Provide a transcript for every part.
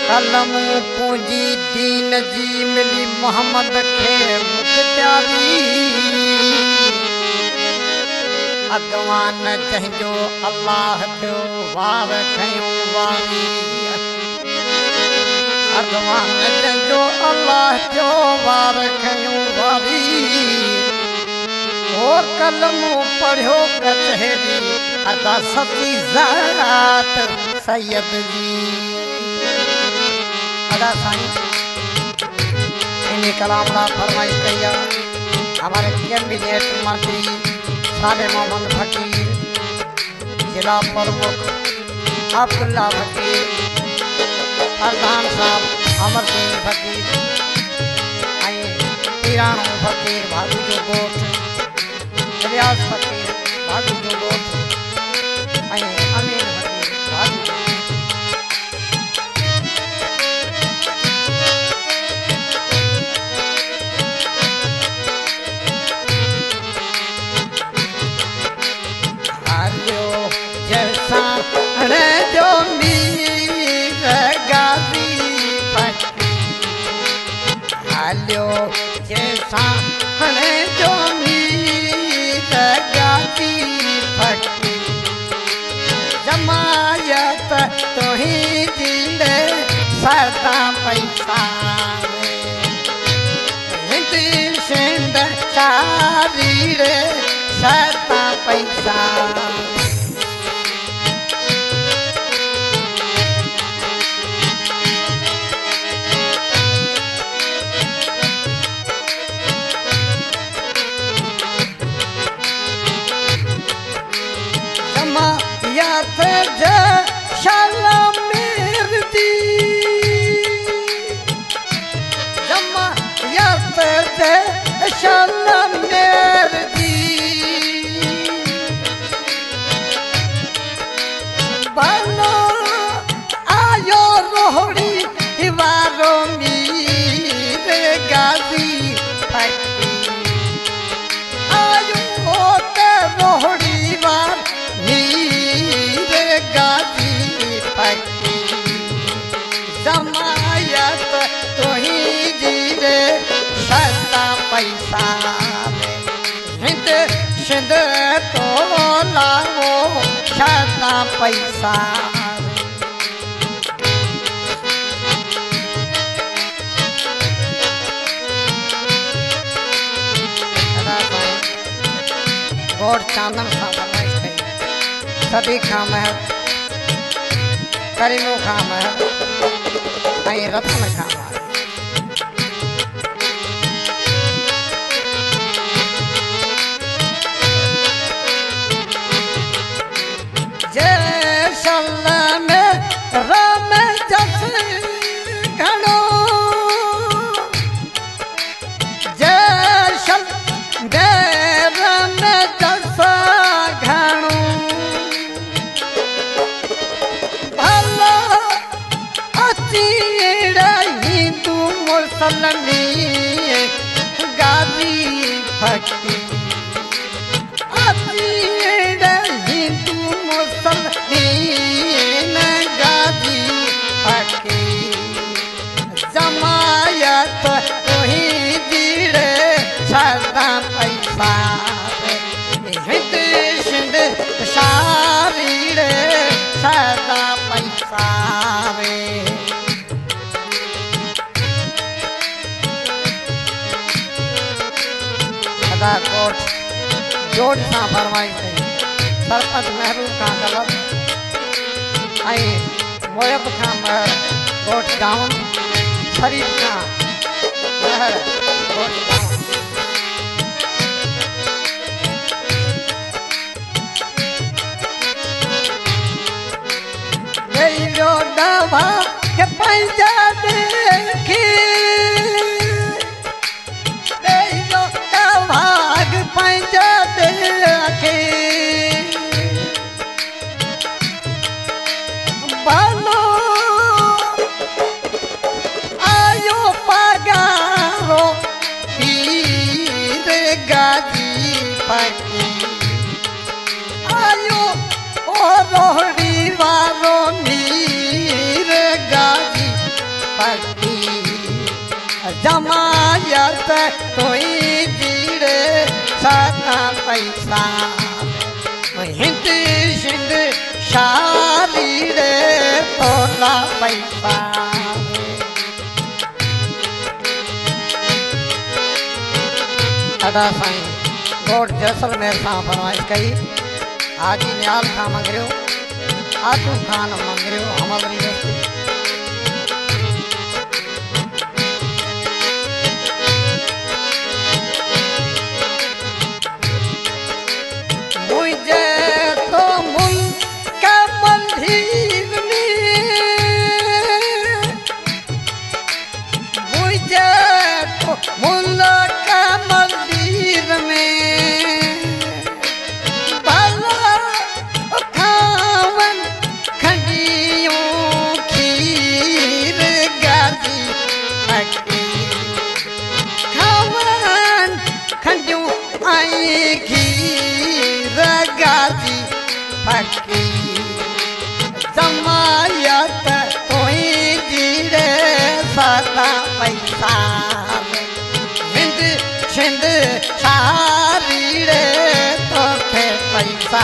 कलम पूंजी दीन जी मिली मोहम्मद खे मुख्तारी अगवान जंहिंजो अल्लाह थियो वार खयूं वारी अगवान जंहिंजो अल्लाह थियो वार खयूं वारी ओ कलम पढ़ियो कचहरी अदा सची ज़ात सैयद जी अदा साईं इन्हीं कलाम ला फरमाइश कई हमारे कैबिनेट मंत्री साले मोहम्मद फकीर जिला प्रमुख अब्दुल्ला फकीर प्रधान साहब अमरदीन फकीर पीराणो फकीर भागू जो गोठ रियाज फकीर भागू जो गोठ अमीर फकीर भागू जो मीर गाजी फटी हालियो जैसा जो मीर गाजी फटी जमायत तो ही दिले सदा पैसा हिंदी सिंध सारी रे सदा पैसा जमायत तो ही जीरे सदा पैसा हिंद सिंध तो लाओ सदा पैसा गौर चांदन साहब सभी खाम है करीमो खाम है रत्न खाम गाजी फटी हिंदू मुसलमान गाजी फटी जमायत वही दिले सदा पैसा हिंद सिंध सारी रे सदा पैसा कोट जोड़ सा फरमाई सरपंच महबूब खां गलत मोयब खां महर कोट गाँव शरीफ खां महर कोट गाँव दवा के पैसा देखी बालो आयो पगारो पीर गाजी पटी आयो ओ रोहड़ी वालो मीर गाजी फकीर जमायत तोई जीड़े सदा पैसा हिंद सिंध शाली रे तोला पैसा अदा साईं गोट जैसलमेर सां फरमाइश कई हाजी नियाल खां मंगरियो आटू खान मंगरियो हमलरी रस्ती मुझे तो मुल्क मंदिर में मुझे तो मुल्क मंदिर में भला खावन खंडियों खीर गाजी फकीर खावन खंडियों आई खीर गाजी फकीर जमायत तोई जीड़े सदा पैसा हिंद सिंध सारी रे तोखे पैसा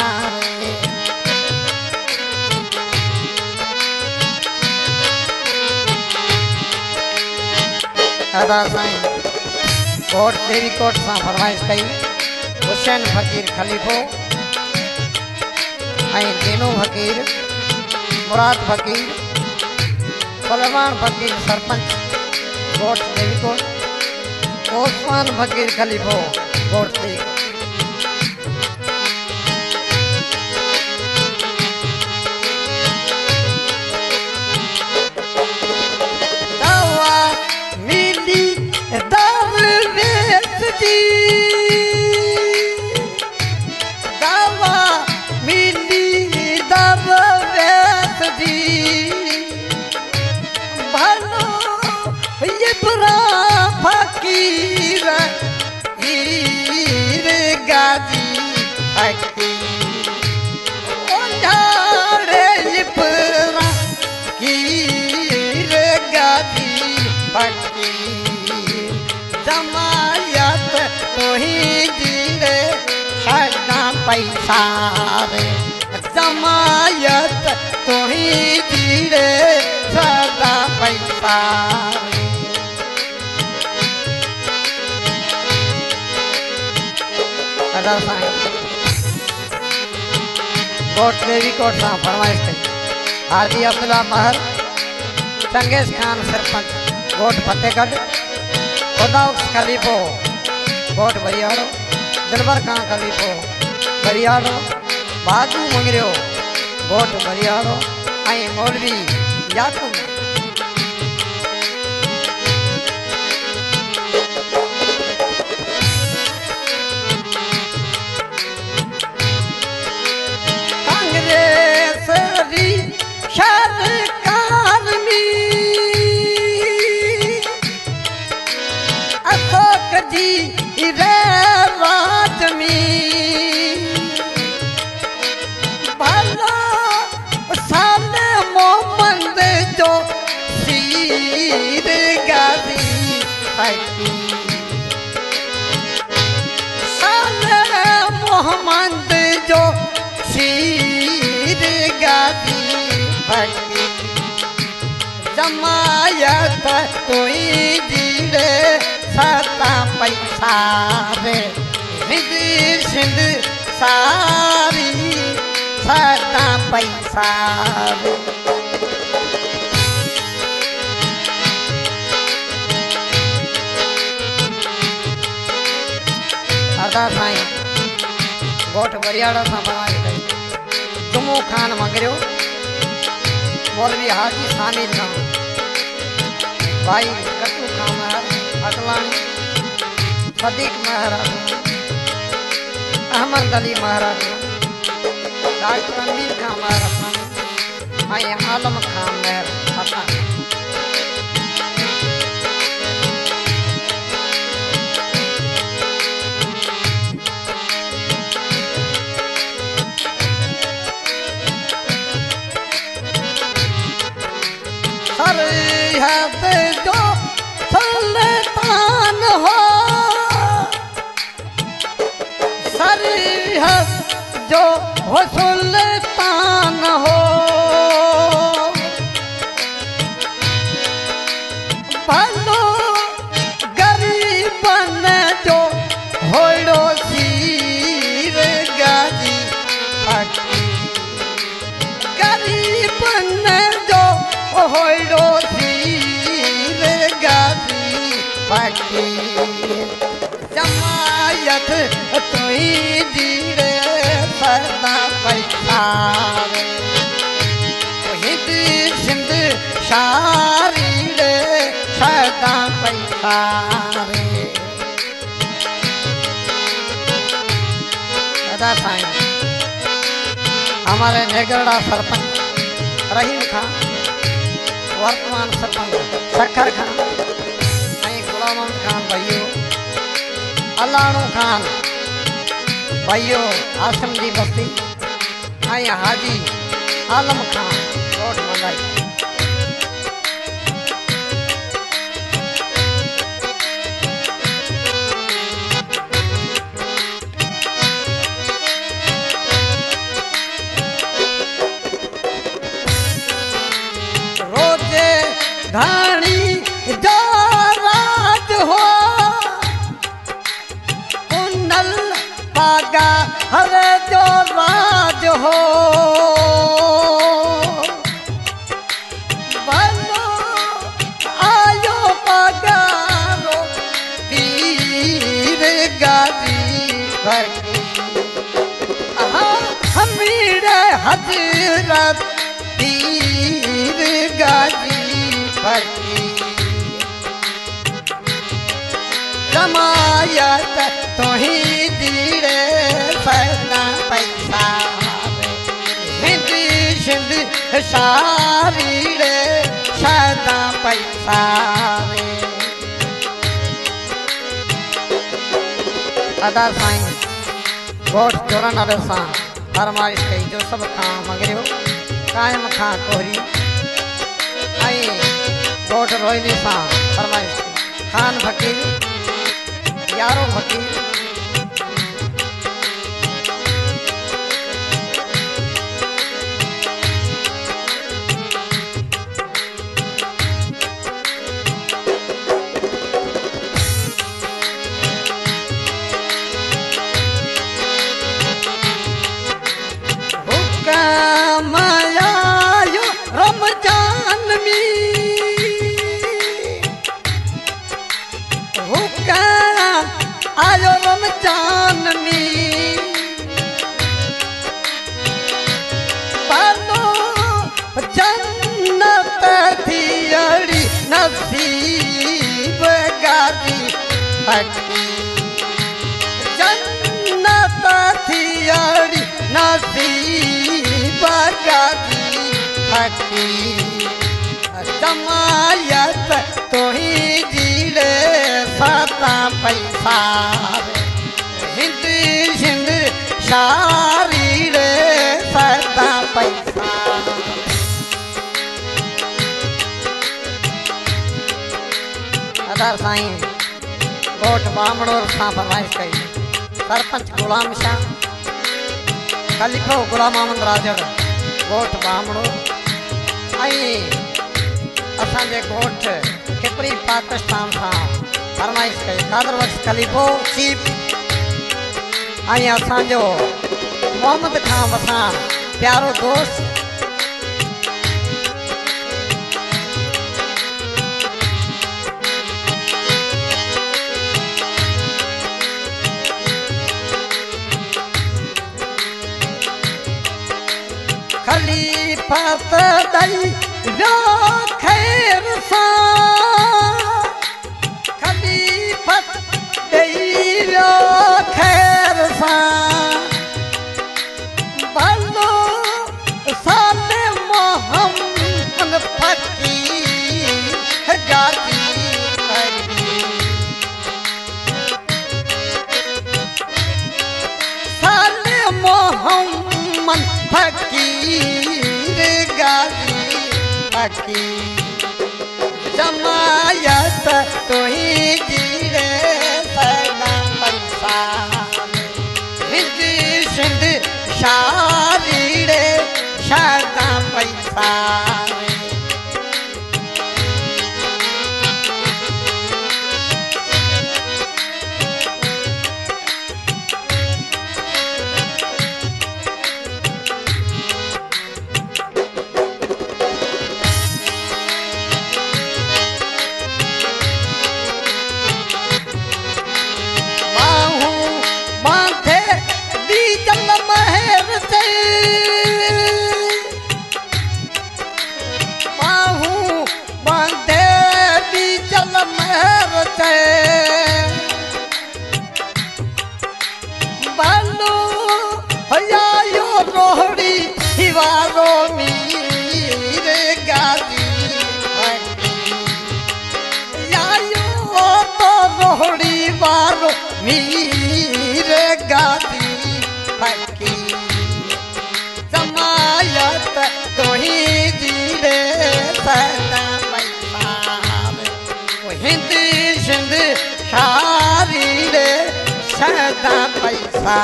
अदा साईं कोट देवी कोट सां फरमाइश कई हुसैन फकीर खलीफो ऐं दीनू फकीर मुराद फकीर सलमान फकीर सरपंच कोट देवी कोट ओस्मान फकीर खलीफो कोट देवी दवा मिली दरवेश जी दवा मिली दरवेश जी भलो ये बुरा फकीर हीर गाजी फकीर ओझाड़े ये बुरा हीर गाजी फकीर जमायत तोही जीरे सदा पैसा रे जमायत तोही जीरे सदा पैसा रे अदा साईं कोट देवी कोट सां फरमाइश कई हाजी अब्दुल्ला महर चंगेज खान सरपंच कोट फतेहगढ़ खुदाउस खलीफो कोट बरियाड़ो दिलबर खां खलीफो बरियाड़ो बाजू मंगरियो कोट बरियाड़ो ऐं मौलवी याकूब कांग्रेस री सरकार में अशोक जी रे राज में भला साले मोहम्मद जो सीर गाजी फकीर साले मोहम्मद जो सीर गाजी फकीर जमायत तोई जीरे सदा पैसा रे हिंद सिंध सारी सदा पैसा रे अदा साईं गोठ बरियाड़ा सां फरमाइश कई जुमो खान मंगरियो मौलवी हाजी सानी खां भाई कटू खां महर अटलानी सदीक महराज अहमद अली महराज डॉक्टर रणवीर खां महर ऐं आलम खां महर असां सरहद जो सुल्तान हो, सरहद जो हो सुल्तान हो, भलो गरीबन जो होड़ो सीर गाजी फकीर, गरीबन जो होड़ो सीर गाजी फकीर, जमायत तुई जीरे सदा पैसार, हिंद सिंध शारी रे सदा पैसार। दादा साईं हमारे नेगरड़ा सरपंच रहीम खान, वर्तमान सरपंच सखर खान, गुलाम खान भाइयों, अलाणू खान भाइयों, आसम जी बस्ती, हाजी आलम खान कोट मलाई। रोजे धानी जो राज हो, कुंडल पागा हर जो राज हो, बनो आयो पगारो पीर गाजी फकीर, हमीर हजरत पीर गाजी फकीर, जमायत तुही जीरे सदा पैसार, हिंद सिंध सारी रे सदा पैसार। अदा साईं गोठ जोरन अरे सां फरमाइश कई जो सब खां मगरियो कायम खां कोहरी, आई गोठ रोहिणी सां फरमाइश कई खान फकीर यारो फकीर, हुक्म आयो रमजान में, हुक्म आयो रमजान में, बनो जन्नत थियड़ी नसीब गाजी फकीर, जन्नत थियड़ी नसीब गाजी फकीर, जमायत तुही जीरे सदा पैसार, हिंद सिंध सारी रे सदा पैसार। अदा साईं गोठ बामणोर सां फरमाइश कई सरपंच गुलाम शाह, खलीफो गुलाम अहमद राजड़ गोठ बामणोर, असांजे गोठ खिपरी पाकिस्तान सां फरमाइश कई कादर बख्श खलीफो चीफ, असांजो मोहम्मद खान वसान प्यारो दोस्त, खलीफत दई जो खैर सा, खलीफत दई जो खैर सा, भलो साले मोहम्मद फकीर गाजी फकीर, साले मोहम्मद फकीर गाजी फकीर, जमायत तो ही जीरे सदा पैसा हिंद सिंध शारीरे सदा पैसा बालो हयायो रोहड़ी हिवारो मीरे गादी यायो तो रोहड़ी वारो मीरे गादी फकी जमायत तो ही जीरे सदा पैसा हिंद सिंध शारीरे सदा पैसा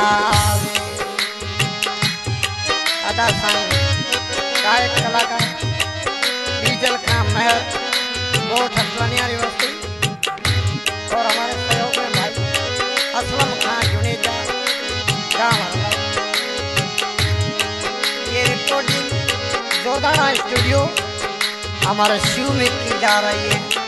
अदा साईं गायक कलाकार डीजल का महल गोठ हसवानिया बस्ती और हमारे सहयोग में भाई असलम खान जुनेजा गाँव ये रिकॉर्डिंग जोरदार स्टूडियो हमारे शिव में की जा रही है।